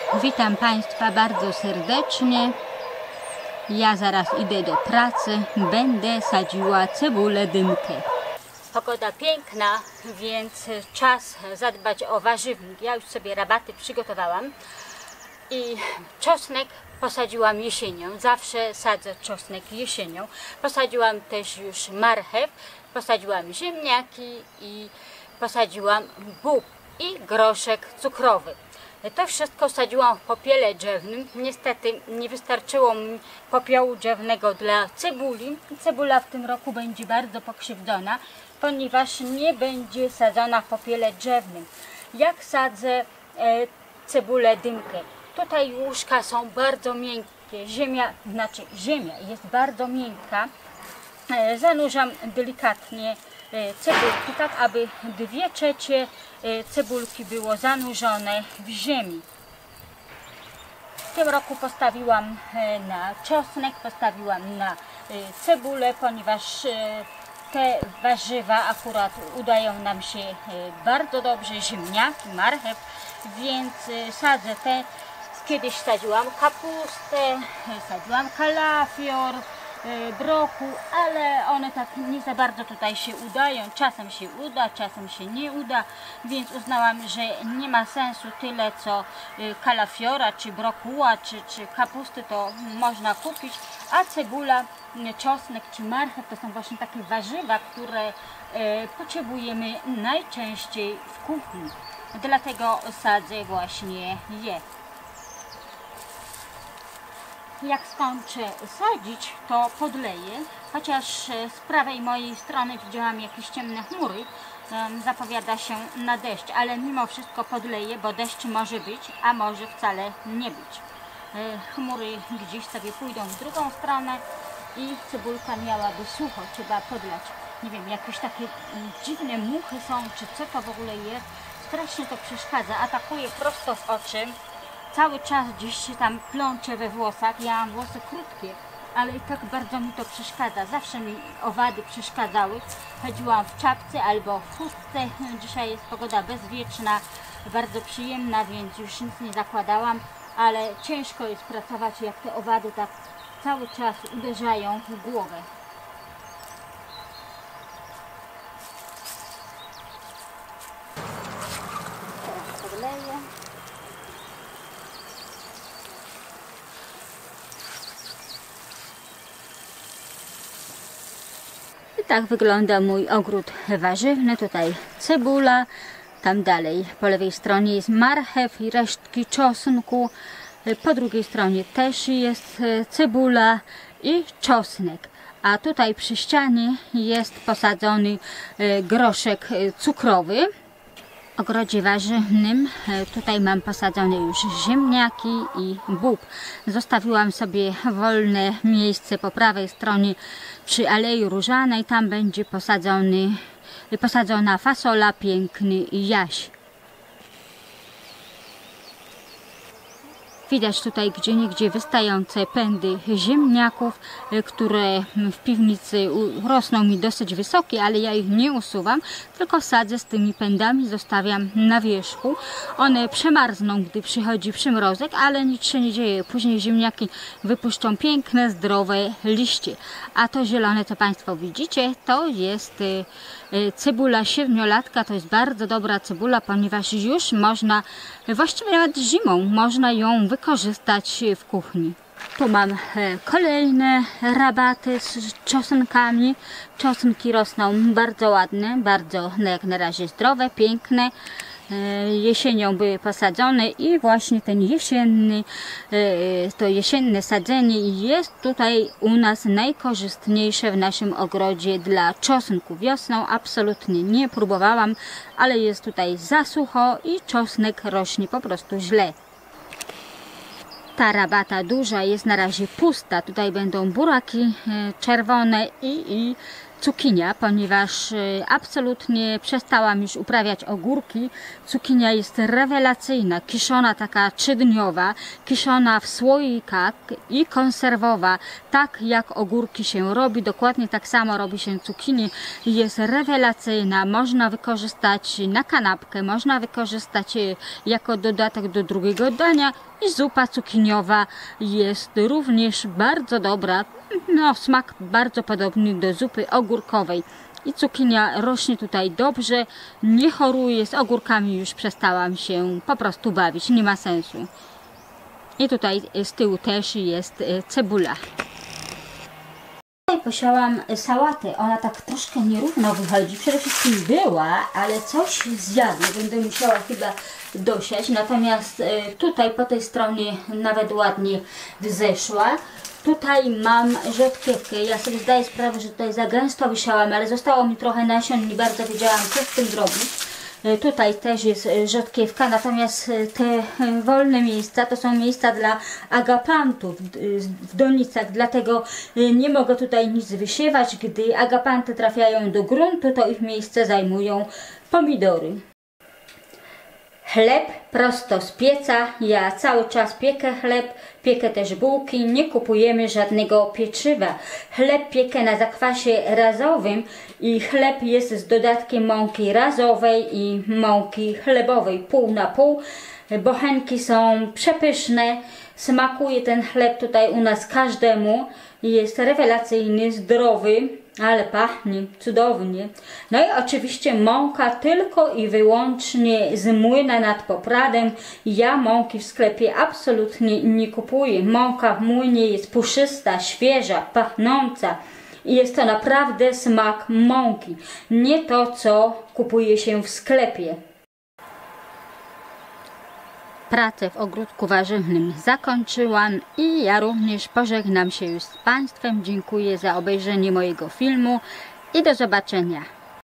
Witam Państwa bardzo serdecznie. Ja zaraz idę do pracy. Będę sadziła cebulę dymkę. Pogoda piękna, więc czas zadbać o warzywnik. Ja już sobie rabaty przygotowałam i czosnek posadziłam jesienią. Zawsze sadzę czosnek jesienią. Posadziłam też już marchew, posadziłam ziemniaki i posadziłam bób i groszek cukrowy. To wszystko sadziłam w popiele drzewnym. Niestety nie wystarczyło mi popiołu drzewnego dla cebuli. Cebula w tym roku będzie bardzo pokrzywdzona, ponieważ nie będzie sadzona w popiele drzewnym. Jak sadzę cebulę dymkę? Tutaj łóżka są bardzo miękkie. Ziemia jest bardzo miękka. Zanurzam delikatnie cebulki, tak aby 2/3 cebulki było zanurzone w ziemi. W tym roku postawiłam na czosnek, postawiłam na cebulę, ponieważ te warzywa akurat udają nam się bardzo dobrze, ziemniaki, marchew, więc sadzę te. Kiedyś sadziłam kapustę, sadziłam kalafior, brokuł, ale one tak nie za bardzo tutaj się udają. Czasem się uda, czasem się nie uda, więc uznałam, że nie ma sensu tyle co kalafiora, czy brokuła, czy kapusty to można kupić, a cebula, czosnek czy marchew to są właśnie takie warzywa, które potrzebujemy najczęściej w kuchni. Dlatego sadzę właśnie je. Jak skończę sadzić, to podleję, chociaż z prawej mojej strony widziałam jakieś ciemne chmury, zapowiada się na deszcz, ale mimo wszystko podleję, bo deszcz może być, a może wcale nie być. Chmury gdzieś sobie pójdą w drugą stronę i cebulka miałaby sucho, trzeba podlać. Nie wiem, jakieś takie dziwne muchy są, czy co to w ogóle jest, strasznie to przeszkadza, atakuje prosto w oczy. Cały czas gdzieś się tam plączę we włosach. Ja mam włosy krótkie, ale i tak bardzo mi to przeszkadza. Zawsze mi owady przeszkadzały. Chodziłam w czapce albo w chustce. Dzisiaj jest pogoda bezwieczna, bardzo przyjemna, więc już nic nie zakładałam, ale ciężko jest pracować, jak te owady tak cały czas uderzają w głowę. Teraz podleję. Tak wygląda mój ogród warzywny. Tutaj cebula, tam dalej po lewej stronie jest marchew i resztki czosnku. Po drugiej stronie też jest cebula i czosnek. A tutaj przy ścianie jest posadzony groszek cukrowy. W ogrodzie warzywnym tutaj mam posadzone już ziemniaki i bób. Zostawiłam sobie wolne miejsce po prawej stronie przy Alei Różanej. Tam będzie posadzona fasola, piękny jaś. Widać tutaj gdzieniegdzie wystające pędy ziemniaków, które w piwnicy rosną mi dosyć wysokie, ale ja ich nie usuwam, tylko sadzę z tymi pędami, zostawiam na wierzchu. One przemarzną, gdy przychodzi przymrozek, ale nic się nie dzieje. Później ziemniaki wypuszczą piękne, zdrowe liście. A to zielone, co Państwo widzicie, to jest cebula siedmiolatka. To jest bardzo dobra cebula, ponieważ już można, właściwie nawet zimą, można ją wykorzystać w kuchni. Tu mam kolejne rabaty z czosnkami. Czosnki rosną bardzo ładne, bardzo jak na razie zdrowe, piękne. Jesienią były posadzone i właśnie ten jesienne sadzenie jest tutaj u nas najkorzystniejsze w naszym ogrodzie dla czosnku. Wiosną absolutnie nie próbowałam, ale jest tutaj za sucho i czosnek rośnie po prostu źle. Ta rabata duża jest na razie pusta. Tutaj będą buraki czerwone i cukinia, ponieważ absolutnie przestałam już uprawiać ogórki. Cukinia jest rewelacyjna, kiszona taka 3-dniowa, kiszona w słoikach i konserwowa, tak jak ogórki się robi, dokładnie tak samo robi się cukinię. Jest rewelacyjna, można wykorzystać na kanapkę, można wykorzystać jako dodatek do drugiego dania i zupa cukiniowa jest również bardzo dobra. No, smak bardzo podobny do zupy ogórkowej i cukinia rośnie tutaj dobrze, nie choruje, z ogórkami już przestałam się po prostu bawić, nie ma sensu. I tutaj z tyłu też jest cebula. Tutaj posiałam sałatę, ona tak troszkę nierówno wychodzi, przede wszystkim była, ale coś zjadła, będę musiała chyba dosiać, natomiast tutaj po tej stronie nawet ładnie wzeszła. Tutaj mam rzodkiewkę, ja sobie zdaję sprawę, że tutaj za gęsto wysiałam, ale zostało mi trochę nasion, nie bardzo wiedziałam, co z tym zrobić. Tutaj też jest rzodkiewka, natomiast te wolne miejsca to są miejsca dla agapantów w donicach, dlatego nie mogę tutaj nic wysiewać. Gdy agapanty trafiają do gruntu, to ich miejsce zajmują pomidory. Chleb prosto z pieca, ja cały czas piekę chleb, piekę też bułki, nie kupujemy żadnego pieczywa. Chleb piekę na zakwasie razowym i chleb jest z dodatkiem mąki razowej i mąki chlebowej, pół na pół. Bochenki są przepyszne, smakuje ten chleb tutaj u nas każdemu, jest rewelacyjny, zdrowy, ale pachnie cudownie. No i oczywiście mąka tylko i wyłącznie z młyna nad Popradem. Ja mąki w sklepie absolutnie nie kupuję. Mąka w młynie jest puszysta, świeża, pachnąca. I jest to naprawdę smak mąki. Nie to, co kupuje się w sklepie. Pracę w ogródku warzywnym zakończyłam i ja również pożegnam się już z Państwem. Dziękuję za obejrzenie mojego filmu i do zobaczenia.